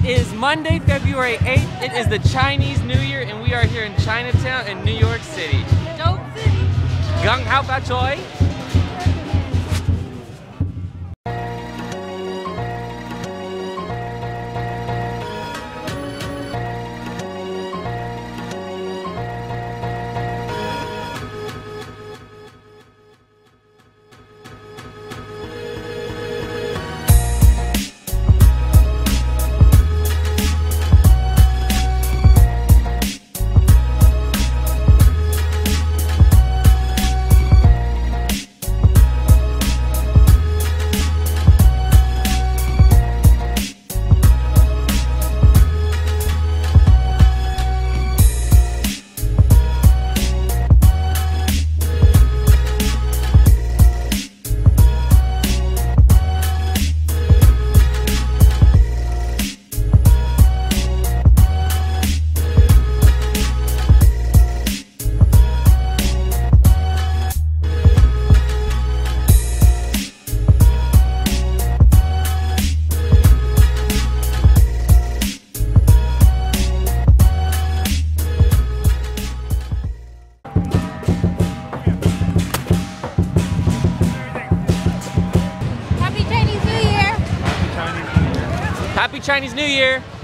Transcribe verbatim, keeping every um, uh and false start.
is Monday, February eighth. It is the Chinese New Year, and we are here in Chinatown in New York City. Dope City. Gung Hao Fa Choi. Happy Chinese New Year!